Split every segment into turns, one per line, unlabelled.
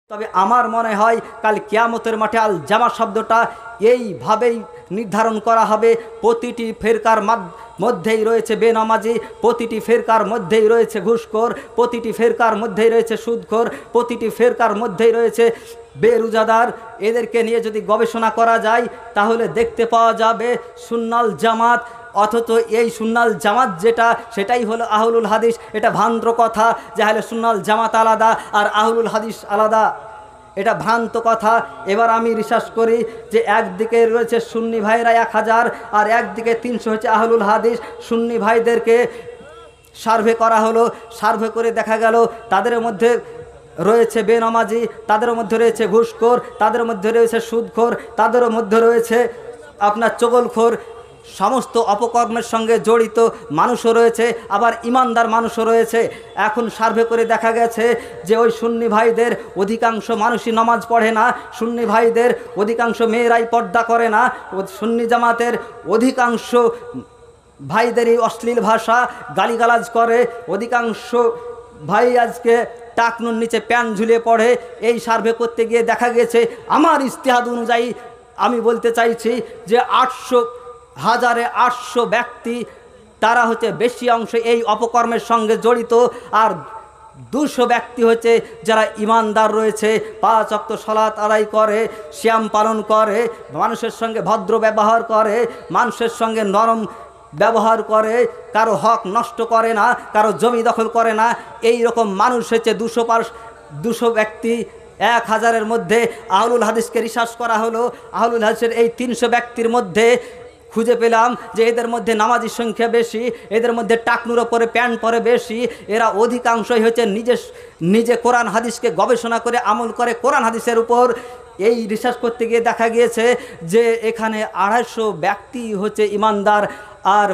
তবে আমার মনে হয় কাল কিয়ামতের মাঠে আল জামা শব্দটা এইভাবেই নির্ধারণ করা হবে। প্রতিটি ফেরকার মধ্যেই রয়েছে বেনামাজি, প্রতিটি ফেরকার মধ্যেই রয়েছে ঘুষখোর, প্রতিটি ফেরকার মধ্যেই রয়েছে সুদখোর, প্রতিটি ফেরকার মধ্যেই রয়েছে বেরোজাদার। এদেরকে নিয়ে যদি গবেষণা করা যায় তাহলে দেখতে পাওয়া যাবে সুন্নাল জামাত, অথচ এই সুন্নাল জামাত যেটা সেটাই হলো আহলুল হাদিস। এটা ভ্রান্ত কথা যে হলে সুন্নাল জামাত আলাদা আর আহলুল হাদিস আলাদা, এটা ভ্রান্ত কথা। এবার আমি রিসার্চ করি যে একদিকে রয়েছে সুন্নি ভাইরা 1000 আর একদিকে 300 হচ্ছে আহলুল হাদিস। সুন্নি ভাইদেরকে সার্ভে করা হলো, সার্ভে করে দেখা গেল তাদের মধ্যে রয়েছে বেনামাজি, তাদের মধ্যে রয়েছে ঘুষখোর, তাদের মধ্যে রয়েছে সুদখোর, তাদের মধ্যে রয়েছে আপনার চগলখোর, সমস্ত অপকর্মের সঙ্গে জড়িত মানুষও রয়েছে, আবার ইমানদার মানুষও রয়েছে। এখন সার্ভে করে দেখা গেছে যে ওই সুন্নি ভাইদের অধিকাংশ মানুষই নামাজ পড়ে না, সুন্নি ভাইদের অধিকাংশ মেয়েরাই পর্দা করে না, সুন্নি জামাতের অধিকাংশ ভাইদেরই অশ্লীল ভাষা গালিগালাজ করে, অধিকাংশ ভাই আজকে টাকনুর নিচে প্যান ঝুলিয়ে পড়ে। এই সার্ভে করতে গিয়ে দেখা গেছে আমার ইজতিহাদ অনুযায়ী আমি বলতে চাইছি যে 800 ব্যক্তি তারা হচ্ছে বেশি অংশ এই অপকর্মের সঙ্গে জড়িত, আর 200 ব্যক্তি হচ্ছে যারা ইমানদার রয়েছে, 5 ওয়াক্ত সালাত আদায় করে, সিয়াম পালন করে, মানুষের সঙ্গে ভদ্র ব্যবহার করে, মানুষের সঙ্গে নরম ব্যবহার করে, কারো হক নষ্ট করে না, কারো জমি দখল করে না। এই রকম মানুষ হচ্ছে 200 ব্যক্তি। 1000-এর মধ্যে আহলুল হাদিসকে রিসার্চ করা হলো, আহলুল হাদিসের এই 300 ব্যক্তির মধ্যে খুঁজে পেলাম যে এদের মধ্যে নামাজির সংখ্যা বেশি, এদের মধ্যে টাকনুর ওপরে প্যান্ট পরে বেশি, এরা অধিকাংশই হচ্ছে নিজে কোরআন হাদিসকে গবেষণা করে আমল করে কোরআন হাদিসের উপর। এই রিসার্চ করতে গিয়ে দেখা গিয়েছে যে এখানে 250 ব্যক্তি হচ্ছে ইমানদার, আর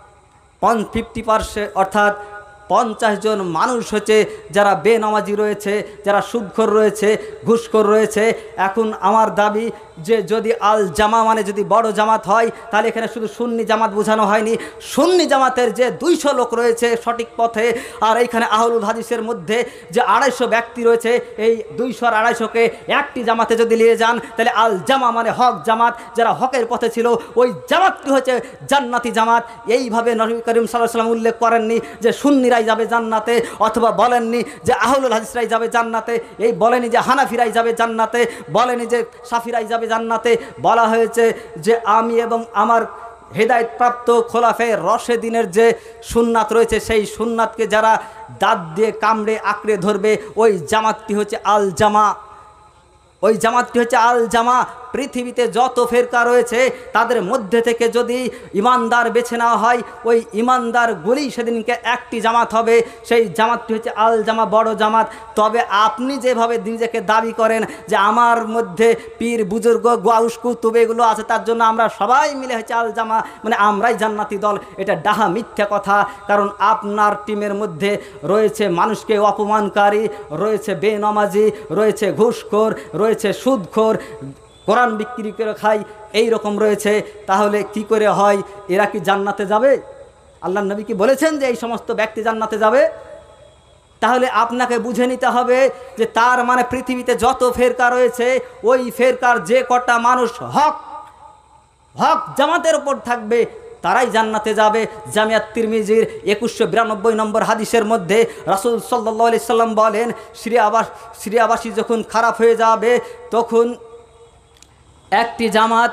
50% অর্থাৎ 50 জন মানুষ হচ্ছে যারা বেনামাজি রয়েছে, যারা সুদখোর রয়েছে, ঘুষখোর রয়েছে। এখন আমার দাবি যে যদি আল জামা মানে যদি বড় জামাত হয় তাহলে এখানে শুধু সুন্নি জামাত বোঝানো হয়নি, সুন্নি জামাতের যে 200 লোক রয়েছে সঠিক পথে, আর এইখানে আহলুল হাদিসের মধ্যে যে 250 ব্যক্তি রয়েছে, এই 200 আর 250কে একটি জামাতে যদি নিয়ে যান তাহলে আল জামা মানে হক জামাত, যারা হকের পথে ছিল ওই জামাতটি হচ্ছে জান্নাতি জামাত। এইভাবে নবী করিম সাল্লাল্লাহু আলাইহি ওয়াসাল্লাম উল্লেখ করেননি যে সুন্নিরাই যাবে জান্নাতে, অথবা বলেননি যে আহলুল হাদিসরাই যাবে জান্নাতে, এই বলেনি যে হানাফিরাই যাবে জান্নাতে, বলেনি যে শাফিরাই যাবে জান্নাতে। বলা হয়েছে যে আমি এবং আমার হেদায়েতপ্রাপ্ত খোলাফায়ে রাশেদিনের যে সুন্নাত রয়েছে সেই সুন্নাতকে যারা দাঁত দিয়ে কামড়ে আঁকড়ে ধরবে ওই জামাতটি হচ্ছে আল জামা, ওই জামাতটি হচ্ছে আল জামা। পৃথিবীতে যত ফেরকা রয়েছে তাদের মধ্যে থেকে যদি ইমানদার বেছে নেওয়া হয় ওই ইমানদারগুলি সেদিনকে একটি জামাত হবে, সেই জামাতটি হচ্ছে আল জামা, বড় জামাত। তবে আপনি যেভাবে নিজেকে দাবি করেন যে আমার মধ্যে পীর বুজুর্গ গাউস কুতুব এগুলো আছে তার জন্য আমরা সবাই মিলে হচ্ছে আল জামা মানে আমরাই জান্নাতি দল, এটা ডাহা মিথ্যা কথা। কারণ আপনার টিমের মধ্যে রয়েছে মানুষকে অপমানকারী, রয়েছে বেনামাজি, রয়েছে ঘুষখোর, রয়েছে সুদখোর, কোরআন বিক্রি করে খাই, এই রকম রয়েছে। তাহলে কি করে হয়? এরা কি জান্নাতে যাবে? আল্লাহর নবী কি বলেছেন যে এই সমস্ত ব্যক্তি জান্নাতে যাবে? তাহলে আপনাকে বুঝে নিতে হবে যে তার মানে পৃথিবীতে যত ফেরকা রয়েছে ওই ফেরকার যে কটা মানুষ হক জামাতের উপর থাকবে তারাই জান্নাতে যাবে। জামিয়াত তিরমিজির 2192 নম্বর হাদিসের মধ্যে রাসূল সাল্লাল্লাহু আলাইহি সাল্লাম বলেন সিরিয়াবাসী যখন খারাপ হয়ে যাবে তখন একটি জামাত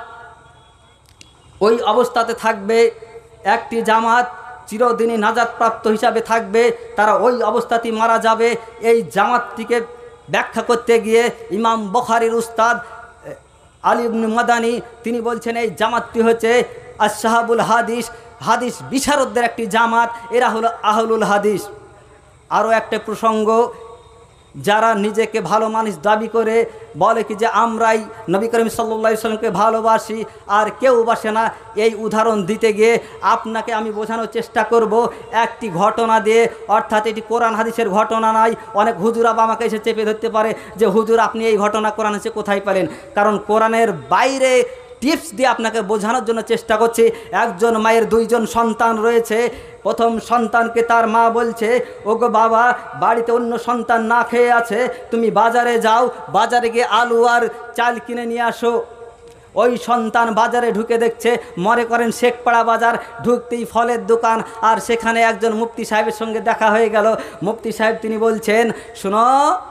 ওই অবস্থাতে থাকবে, একটি জামাত চিরদিনই নাজাতপ্রাপ্ত হিসাবে থাকবে, তারা ওই অবস্থাতেই মারা যাবে। এই জামাতটিকে ব্যাখ্যা করতে গিয়ে ইমাম বুখারীর উস্তাদ আলী ইবনে মাদানী তিনি বলছেন এই জামাতটি হচ্ছে আসহাবুল হাদিস, হাদিস বিশারদদের একটি জামাত, এরা হলো আহলুল হাদিস। আরও একটা প্রসঙ্গ, যারা নিজেকে ভালো মানুষ দাবি করে বলে কি যে আমরাই নবী করিম সাল্লাল্লাহু আলাইহি ওয়াসাল্লামকে ভালোবাসি আর কেউ বাসে না, এই উদাহরণ দিতে গিয়ে আপনাকে আমি বোঝানোর চেষ্টা করব একটি ঘটনা দিয়ে। অর্থাৎ এটি কোরআন হাদিসের ঘটনা নয়। অনেক হুজুর আমাকে এসে চেপে ধরতে পারে যে হুজুর আপনি এই ঘটনা কোরআন হাদিসে কোথায় পেলেন? কারণ কোরআনের বাইরে টিপস দিয়ে আপনাকে বোঝানোর জন্য চেষ্টা করছি। একজন মায়ের দুইজন সন্তান রয়েছে। প্রথম সন্তানকে তার মা বলছে, ওগো বাবা, বাড়িতে অন্য সন্তান না খেয়ে আছে, তুমি বাজারে যাও, বাজারে গিয়ে আলু আর চাল কিনে নিয়ে আসো। ওই সন্তান বাজারে ঢুকে দেখছে, মনে করেন শেখপাড়া বাজার, ঢুকতেই ফলের দোকান, আর সেখানে একজন মুফতি সাহেবের সঙ্গে দেখা হয়ে গেল। মুফতি সাহেব তিনি বলছেন, শোনো,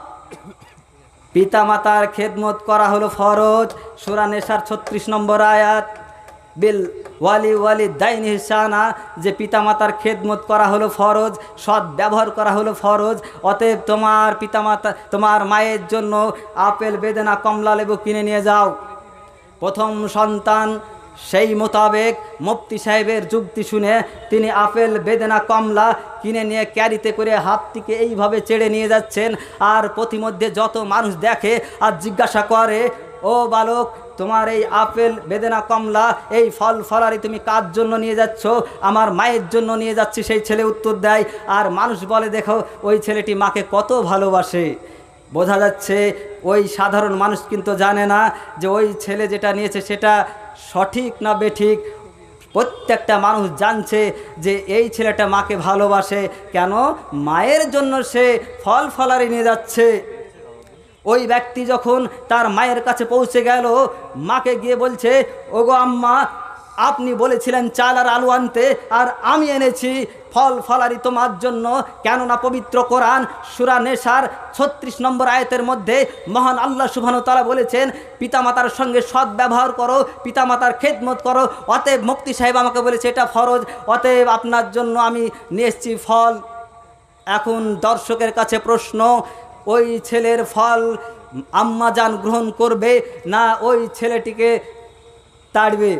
পিতামাতার খেদমত করা হলো ফরজ। সূরা নেসার 36 নম্বর আয়াত, বিল ওয়ালি দাইন হিসানা, যে পিতামাতার খেদমত করা হলো ফরজ, সৎ ব্যবহার করা হলো ফরজ। অতএব তোমার পিতামাতা, তোমার মায়ের জন্য আপেল, বেদানা, কমলা লেবু কিনে নিয়ে যাও। প্রথম সন্তান সেই মোতাবেক মুফতি সাহেবের যুক্তি শুনে তিনি আপেল, বেদানা, কমলা কিনে নিয়ে ক্যারিতে করে হাতটিকে এইভাবে চেড়ে নিয়ে যাচ্ছেন। আর প্রতিমধ্যে যত মানুষ দেখে আর জিজ্ঞাসা করে, ও বালক, তোমার এই আপেল, বেদানা, কমলা, এই ফল ফলারি তুমি কার জন্য নিয়ে যাচ্ছ? আমার মায়ের জন্য নিয়ে যাচ্ছি। সেই ছেলে উত্তর দেয়, আর মানুষ বলে, দেখো ওই ছেলেটি মাকে কত ভালোবাসে। বোঝা যাচ্ছে ওই সাধারণ মানুষ কিন্তু জানে না যে ওই ছেলে যেটা নিয়েছে সেটা সঠিক না বেঠিক। প্রত্যেকটা মানুষ জানছে যে এই ছেলেটা মাকে ভালোবাসে। কেন? মায়ের জন্য সে ফল ফলারি নিয়ে যাচ্ছে। ওই ব্যক্তি যখন তার মায়ের কাছে পৌঁছে গেল, মাকে গিয়ে বলছে, ওগো আম্মা, আপনি বলেছিলেন চাল আর আলু আনতে, আর আমি এনেছি ফল ফলারি তোমার জন্য। কেননা পবিত্র কোরআন সূরা নেসার 36 নম্বর আয়াতের মধ্যে মহান আল্লাহ সুবহানাহু ওয়া তাআলা বলেছেন, পিতামাতার সঙ্গে সৎ ব্যবহার করো, পিতামাতার খেদমত করো। অতএব মুফতি সাহেব আমাকে বলেছে এটা ফরজ, অতএব আপনার জন্য আমি নিয়ে এসেছি ফল। এখন দর্শকের কাছে প্রশ্ন, ওই ছেলের ফল আম্মাজান গ্রহণ করবে না ওই ছেলেটিকে তাড়বে?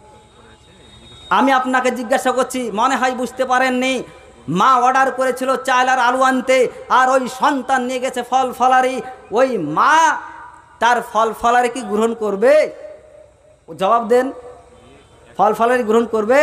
আমি আপনাকে জিজ্ঞাসা করছি, মনে হয় বুঝতে পারেননি। মা অর্ডার করেছিল চাল আর আলু আনতে, আর ওই সন্তান নিয়ে গেছে ফল ফলারি। ওই মা তার ফল ফলারি কি গ্রহণ করবে? জবাব দেন, ফল ফলারি গ্রহণ করবে?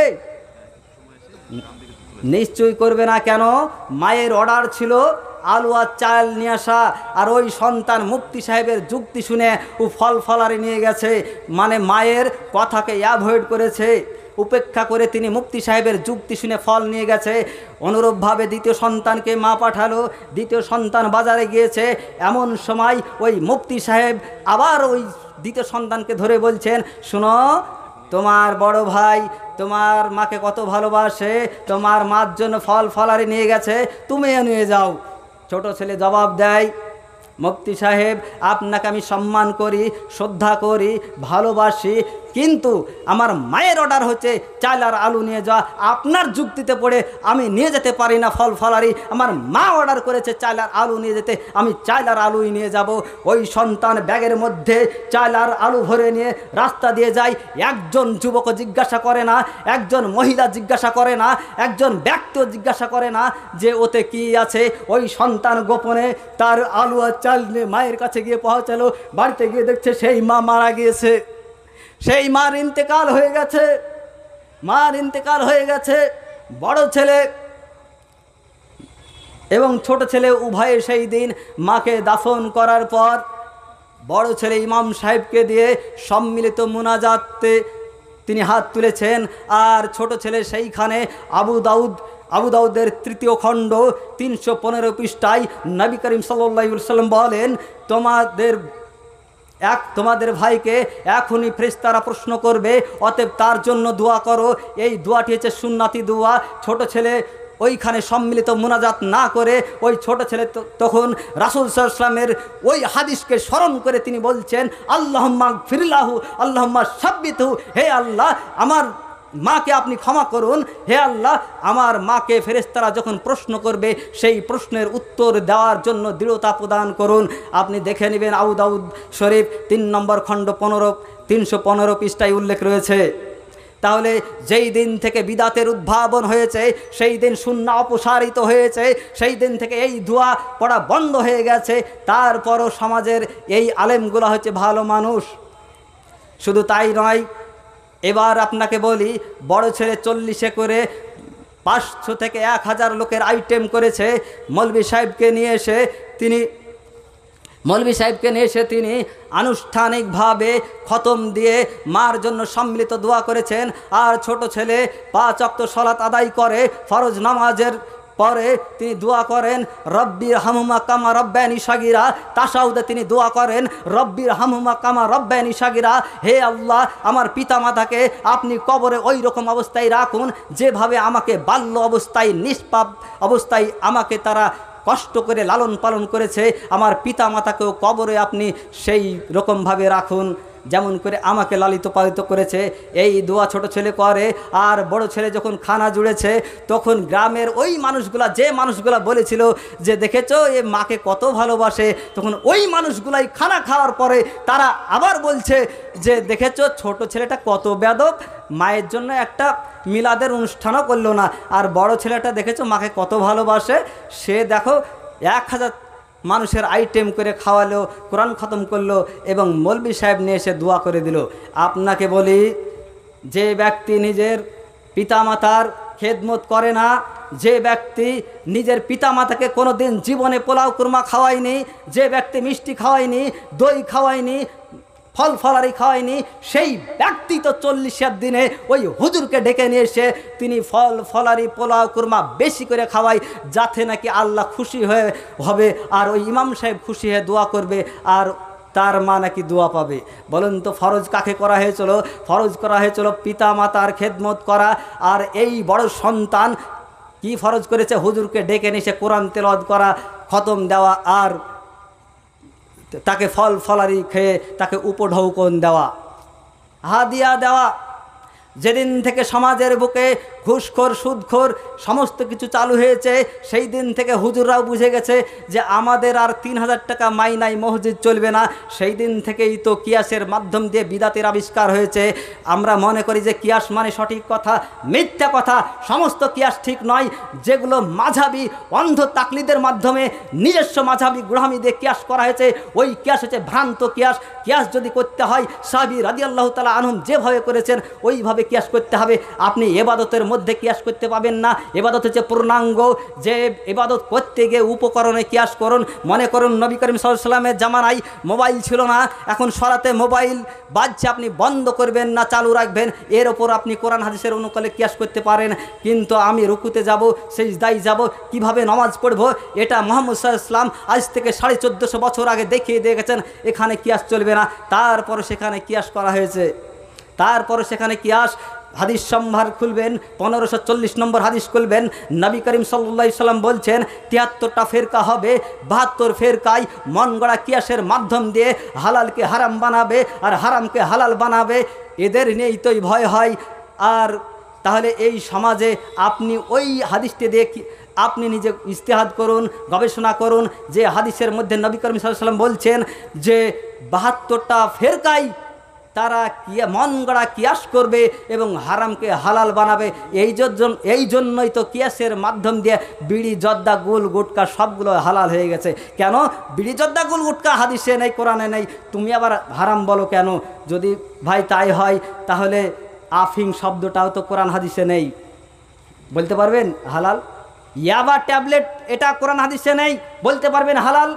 নিশ্চয়ই করবে না। কেন? মায়ের অর্ডার ছিল আলু আর চাল নিয়ে আসা, আর ওই সন্তান মুফতি সাহেবের যুক্তি শুনে ও ফল ফলারি নিয়ে গেছে। মানে মায়ের কথাকে অ্যাভয়েড করেছে, উপেক্ষা করে তিনি মুফতি সাহেবের যুক্তি শুনে ফল নিয়ে গেছে। অনুরূপভাবে দ্বিতীয় সন্তানকে মা পাঠালো, দ্বিতীয় সন্তান বাজারে গিয়েছে। এমন সময় ওই মুফতি সাহেব আবার ওই দ্বিতীয় সন্তানকে ধরে বলছেন, শোনো, তোমার বড় ভাই তোমার মাকে কত ভালোবাসে, তোমার মার জন্য ফল ফলারি নিয়ে গেছে, তুমিও নিয়ে যাও। ছোট ছেলে জবাব দেয়, মুফতি সাহেব, আপনাকে আমি সম্মান করি, শ্রদ্ধা করি, ভালোবাসি, কিন্তু আমার মায়ের অর্ডার হচ্ছে চাল আর আলু নিয়ে যাওয়া। আপনার যুক্তিতে পড়ে আমি নিয়ে যেতে পারি না ফল ফলারি। আমার মা অর্ডার করেছে চাল আর আলু নিয়ে যেতে, আমি চাল আর আলুই নিয়ে যাব। ওই সন্তান ব্যাগের মধ্যে চাল আর আলু ভরে নিয়ে রাস্তা দিয়ে যায়। একজন যুবক জিজ্ঞাসা করে না, একজন মহিলা জিজ্ঞাসা করে না, একজন ব্যক্তিও জিজ্ঞাসা করে না যে ওতে কি আছে। ওই সন্তান গোপনে তার আলু আর চাল নিয়ে মায়ের কাছে গিয়ে পৌঁছালো। বাড়িতে গিয়ে দেখছে সেই মা মারা গিয়েছে, সেই মার ইন্তেকাল হয়ে গেছে, মার ইন্তেকাল হয়ে গেছে। বড় ছেলে এবং ছোট ছেলে উভয়ে সেই দিন মাকে দাফন করার পর বড় ছেলে ইমাম সাহেবকে দিয়ে সম্মিলিত মুনাজাতে তিনি হাত তুলেছেন, আর ছোট ছেলে সেইখানে আবু দাউদের 3য় খণ্ড 315 পৃষ্ঠায় নবী করিম সাল্লাল্লাহু আলাইহি ওয়াসাল্লাম বলেন, তোমাদের ভাইকে এখনই ফেরেশতারা প্রশ্ন করবে, অতএব তার জন্য দোয়া করো। এই দোয়াটি হচ্ছে সুন্নাতি দোয়া। ছোট ছেলে ওইখানে সম্মিলিত মুনাজাত না করে ওই ছোট ছেলে তখন রাসূল সাল্লাল্লাহু আলাইহি ওয়াসাল্লামের ওই হাদিসকে স্মরণ করে তিনি বলছেন, আল্লাহুম্মা গফিরলাহু আল্লাহুম্মা সাব্বিতহু, হে আল্লাহ আমার মাকে আপনি ক্ষমা করুন, হে আল্লাহ আমার মাকে ফেরেশতারা যখন প্রশ্ন করবে সেই প্রশ্নের উত্তর দেওয়ার জন্য দৃঢ়তা প্রদান করুন। আপনি দেখে নেবেন আবু দাউদ শরীফ 3 নম্বর খণ্ড 315 পৃষ্ঠায় উল্লেখ রয়েছে। তাহলে যেই দিন থেকে বিদাতের উদ্ভাবন হয়েছে, সেই দিন সুন্নাহ অপসারিত হয়েছে, সেই দিন থেকে এই দোয়া পড়া বন্ধ হয়ে গেছে। তারপরও সমাজের এই আলেমগুলো হচ্ছে ভালো মানুষ। শুধু তাই নয়, এবার আপনাকে বলি, বড় ছেলে 40-এ করে 500 থেকে 1000 লোকের আইটেম করেছে। মৌলভী সাহেবকে নিয়ে এসে তিনি মৌলভী সাহেবকে নিয়ে এসে তিনি আনুষ্ঠানিকভাবে খতম দিয়ে মার জন্য সম্মিলিত দোয়া করেছেন। আর ছোট ছেলে 5 ওয়াক্ত সালাত আদায় করে ফরজ নামাজের পরে তিনি দোয়া করেন রব্বির হামহুমা কামা রব্বায়ানি সাগীরা। তাশাহুদে তিনি দোয়া করেন রব্বির হামহুমা কামা রব্বায়ানি সাগীরা, হে আল্লাহ আমার পিতামাতাকে আপনি কবরে ওই রকম অবস্থায় রাখুন যেভাবে আমাকে বাল্য অবস্থায় নিষ্পাপ অবস্থায় আমাকে তারা কষ্ট করে লালন পালন করেছে, আমার পিতা মাতাকেও কবরে আপনি সেই রকমভাবে রাখুন যেমন করে আমাকে লালিত পালিত করেছে। এই দোয়া ছোট ছেলে করে। আর বড় ছেলে যখন খানা জুড়েছে তখন গ্রামের ওই মানুষগুলা, যে মানুষগুলা বলেছিল যে দেখেছো এ মাকে কত ভালোবাসে, তখন ওই মানুষগুলাই খানা খাওয়ার পরে তারা আবার বলছে যে দেখেছো ছোট ছেলেটা কত বেয়াদব, মায়ের জন্য একটা মিলাদের অনুষ্ঠানও করলো না। আর বড় ছেলেটা দেখেছো মাকে কত ভালোবাসে, সে দেখো 1000 মানুষের আইটেম করে খাওয়ালো, কোরআন খতম করলো এবং মৌলভী সাহেব নিয়ে এসে দোয়া করে দিল। আপনাকে বলি, যে ব্যক্তি নিজের পিতামাতার খেদমত করে না, যে ব্যক্তি নিজের পিতামাতাকে কোনো দিন জীবনে পোলাও কুরমা খাওয়ায়নি, যে ব্যক্তি মিষ্টি খাওয়ায়নি, দই খাওয়ায়নি, ফল ফলারি খাওয়ায়নি, সেই ব্যক্তি তো 40 দিনে ওই হুজুরকে ডেকে নিয়ে এসে তিনি ফল ফলারি পোলাও কুরমা বেশি করে খাওয়ায় যাতে নাকি আল্লাহ খুশি হবে আর ওই ইমাম সাহেব খুশি হয়ে দোয়া করবে আর তার মা নাকি দোয়া পাবে। বলুন তো ফরজ কাকে করা হয়েছিল? ফরজ করা হয়েছিল পিতা মাতার খেদমত করা। আর এই বড় সন্তান কি ফরজ করেছে? হুজুরকে ডেকে নিয়ে এসে কোরআন তেলাওয়াত করা, খতম দেওয়া আর তাকে ফল ফলারি খেয়ে তাকে উপঢৌকন দেওয়া, হাদিয়া দেওয়া। যেদিন থেকে সমাজের বুকে ঘুষখোর সুদখোর সমস্ত কিছু চালু হয়েছে সেই দিন থেকে হুজুররাও বুঝে গেছে যে আমাদের আর 3000 টাকা মাইনাই মসজিদ চলবে না। সেই দিন থেকেই তো কিয়াসের মাধ্যম দিয়ে বিদাতের আবিষ্কার হয়েছে। আমরা মনে করি যে কিয়াস মানে সঠিক কথা, মিথ্যা কথা। সমস্ত কিয়াস ঠিক নয়। যেগুলো মাঝাবি অন্ধ তাকলিদের মাধ্যমে নিজস্ব মাঝাবি গ্রহামি দিয়ে কিয়াস করা হয়েছে, ওই কিয়াস হচ্ছে ভ্রান্ত কিয়াস। কিয়াস যদি করতে হয় সাহাবী রাদিয়াল্লাহু তাআলা আনহুম যেভাবে করেছেন ওইভাবে কিয়াস করতে হবে। আপনি ইবাদতের মধ্যে কিয়াস করতে পাবেন না। ইবাদত হচ্ছে পূর্ণাঙ্গ। যে ইবাদত করতে গিয়ে উপকরণে কিয়াস করুন। মনে করুন নবী করিম সাল্লাল্লাহু আলাইহি ওয়াসাল্লামের জামানায় মোবাইল ছিল না, এখন সরাতে মোবাইল বাজছে, আপনি বন্ধ করবেন না চালু রাখবেন, এর ওপর আপনি কোরআন হাদিসের অনুকূলে কিয়াস করতে পারেন। কিন্তু আমি রুকুতে যাব, সিজদায় যাব, কিভাবে নামাজ পড়ব, এটা মুহাম্মদ সাল্লাল্লাহু আলাইহি ওয়াসাল্লাম আজ থেকে 1450 বছর আগে দেখিয়ে দিয়ে গেছেন। এখানে কিয়াস চলবে না। তারপর সেখানে কিয়াস করা হয়েছে। তারপর সেখানে কিয়াস হাদিস সম্ভার খুলবেন, 1540 নম্বর হাদিস খুলবেন। নবী করিম সাল্লাল্লাহু আলাইহি সাল্লাম বলছেন 73টা ফেরকা হবে, 72 ফেরকায় মন গড়া কিয়াসের মাধ্যম দিয়ে হালালকে হারাম বানাবে আর হারামকে হালাল বানাবে। এদের নিয়েই তোই ভয় হয়। আর তাহলে এই সমাজে আপনি ওই হাদিসটি দিয়ে আপনি নিজে ইজতিহাদ করুন, গবেষণা করুন যে হাদিসের মধ্যে নবী করিম সাল্লাল্লাহু আলাইহি সাল্লাম বলছেন যে 72টা ফেরকায় তারা মন গড়া কিয়াস করবে এবং হারামকে হালাল বানাবে। এই জন্যই তো কিয়াসের মাধ্যম দিয়ে বিড়ি জর্দা গুল গুটকা সবগুলো হালাল হয়ে গেছে। কেন? বিড়ি জর্দা গুল গুটকা হাদিসে নেই, কোরআনে নেই, তুমি আবার হারাম বলো কেন? যদি ভাই তাই হয় তাহলে আফিং শব্দটাও তো কোরআন হাদিসে নেই, বলতে পারবেন হালাল? ইয়াবা ট্যাবলেট এটা কোরআন হাদিসে নেই, বলতে পারবেন হালাল?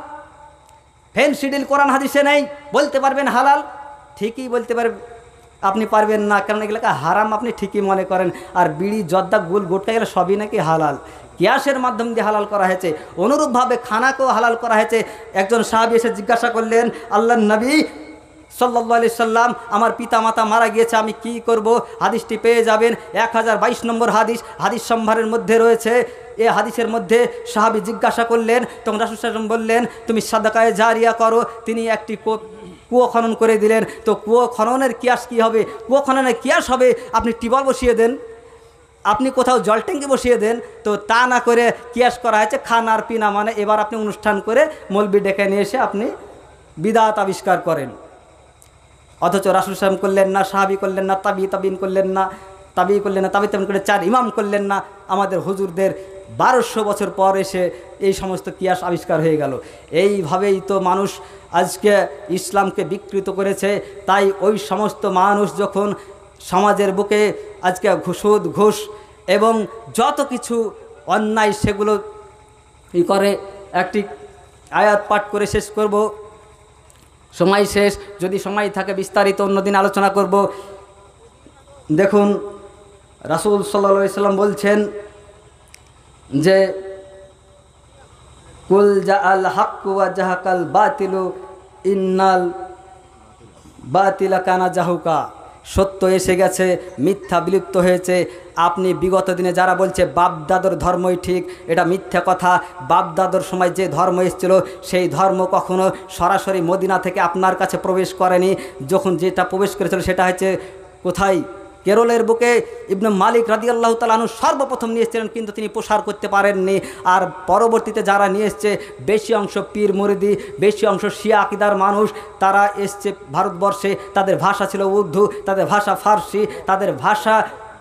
ফেনসিডিল কোরআন হাদিসে নেই, বলতে পারবেন হালাল? ঠিকই বলতে পারবেন, আপনি পারবেন না, কারণ এগুলোকে হারাম আপনি ঠিকই মনে করেন। আর বিড়ি জর্দা গুল গুটকা গেলে সবই নাকি হালাল, কিয়াসের মাধ্যম দিয়ে হালাল করা হয়েছে। অনুরূপভাবে খানাকেও হালাল করা হয়েছে। একজন সাহাবী এসে জিজ্ঞাসা করলেন আল্লাহর নবী সাল্লাল্লাহু আলাইহি সাল্লাম, আমার পিতা মাতা মারা গিয়েছে, আমি কি করব? হাদিসটি পেয়ে যাবেন 1022 নম্বর হাদিস, হাদিস সম্ভারের মধ্যে রয়েছে। এই হাদিসের মধ্যে সাহাবী জিজ্ঞাসা করলেন, তখন রাসূল সাল্লাল্লাহু আলাইহি ওয়াসাল্লাম বললেন তুমি সাদাকায়ে জারিয়া করো। তিনি একটি কুয়ো খনন করে দিলেন। তো কুয়ো খননের কিয়াস কী হবে? কুয়ো খননের কিয়াস হবে আপনি টিউবওয়েল বসিয়ে দেন, আপনি কোথাও জল ট্যাঙ্কি বসিয়ে দেন। তো তা না করে কিয়াস করা হয়েছে খানার পিনা, মানে এবার আপনি অনুষ্ঠান করে মৌলবি ডেকে নিয়ে এসে আপনি বিদাত আবিষ্কার করেন। অথচ রাসূল সাল্লাল্লাহু আলাইহি ওয়াসাল্লাম করলেন না, সাহাবী করলেন না, তাবিঈন করলেন না, তাবিঈন করে 4 ইমাম করলেন না। আমাদের হুজুরদের 1200 বছর পর এসে এই সমস্ত কিয়াস আবিষ্কার হয়ে গেল। এইভাবেই তো মানুষ আজকে ইসলামকে বিকৃত করেছে। তাই ওই সমস্ত মানুষ যখন সমাজের বুকে আজকে সুদ ঘুষ এবং যত কিছু অন্যায় সেগুলো করে, একটি আয়াত পাঠ করে শেষ করব। সময় শেষ, যদি সময় থাকে বিস্তারিত অন্যদিন আলোচনা করব। দেখুন রাসূল সাল্লাল্লাহু আলাইহি সাল্লাম বলছেন যে কুল জাআল হাক্কু ওয়া জাহাকাল বাতিলু ইন্নাল বাতিলা কানা জাহুকা, সত্য এসে গেছে, মিথ্যা বিলুপ্ত হয়েছে। আপনি বিগত দিনে যারা বলছে বাপদাদর ধর্মই ঠিক, এটা মিথ্যা কথা। বাপদাদর সময় যে ধর্ম এসেছিল সেই ধর্ম কখনো সরাসরি মদিনা থেকে আপনার কাছে প্রবেশ করেনি। যখন যেটা প্রবেশ করেছিল সেটা হচ্ছে কোথায়? কেরলের বুকে ইবনে মালিক রাদিয়াল্লাহু তাআলা আনহু সর্বপ্রথম নিয়ে এসেছিলেন, কিন্তু তিনি প্রসার করতে পারেননি। আর পরবর্তীতে যারা নিয়ে এসছে, বেশি অংশ পীর মুরিদি, বেশি অংশ শিয়া আকিদার মানুষ, তারা এসছে ভারতবর্ষে। তাদের ভাষা ছিল উর্দু, তাদের ভাষা ফার্সি, তাদের ভাষা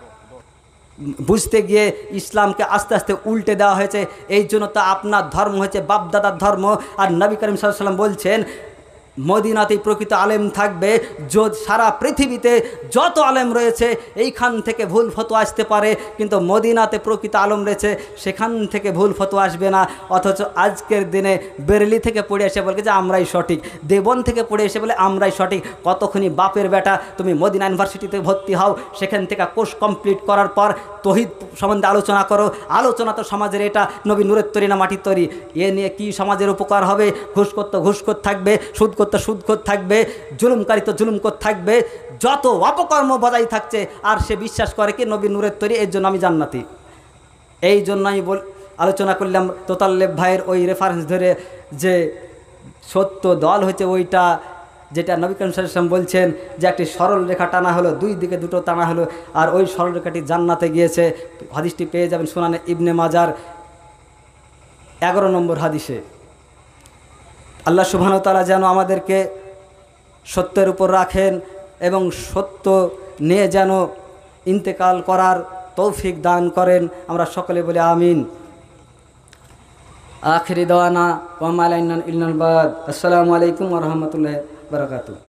বুঝতে গিয়ে ইসলামকে আস্তে আস্তে উল্টে দেওয়া হয়েছে। এই জন্য তো আপনার ধর্ম হচ্ছে বাপদাদার ধর্ম। আর নবী করিম সাল্লাল্লাহু আলাইহি ওয়াসাল্লাম বলছেন মদিনাতেই প্রকৃত আলেম থাকবে। সারা পৃথিবীতে যত আলেম রয়েছে এইখান থেকে ভুল ফতোয়া আসতে পারে, কিন্তু মদিনাতে প্রকৃত আলেম রয়েছে, সেখান থেকে ভুল ফতোয়া আসবে না। অথচ আজকের দিনে বেরেলি থেকে পড়ে এসে বলে যে আমরাই সঠিক, দেবন থেকে পড়ে এসে বলে আমরাই সঠিক। কতক্ষণই বাপের বেটা, তুমি মদিনা ইউনিভার্সিটিতে ভর্তি হও, সেখান থেকে কোর্স কমপ্লিট করার পর তৌহিদ সম্বন্ধে আলোচনা করো। আলোচনা তো সমাজের এটা নবী নূরের তরি না মাটির তরি, এ নিয়ে কি সমাজের উপকার হবে? ঘুষখোর তো ঘুষখোর থাকবে, সুদখোর তো সুদখোর থাকবে, জুলুমকারী তো জুলুমখোর থাকবে, যত অপকর্ম বজায় থাকছে। আর সে বিশ্বাস করে কি নবী নূরের তৈরি, এর জন্য আমি জান্নাতি। এই জন্য আমি আলোচনা করলাম তোতাল্লেব ভাইয়ের ওই রেফারেন্স ধরে যে সত্য দল হচ্ছে ওইটা যেটা নবী করিম সাল্লাল্লাহু আলাইহি ওয়াসাল্লাম বলছেন যে একটি সরল রেখা টানা হলো, দুই দিকে দুটো টানা হলো, আর ওই সরল রেখাটি জান্নাতে গিয়েছে। হাদিসটি পেয়ে যাবেন সুনানে ইবনে মাজার 11 নম্বর হাদিসে। আল্লাহ সুবহানাহু ওয়া তাআলা যেন আমাদেরকে সত্যের উপর রাখেন এবং সত্য নিয়ে যেন ইন্তেকাল করার তৌফিক দান করেন। আমরা সকলে বলি আমিন। আখিরি দাওয়ানা ওয়া মা আলাইনা ইল্লাল বালাগ। আসসালামু আলাইকুম ওয়া রাহমাতুল্লাহি ওয়া বারাকাতুহু।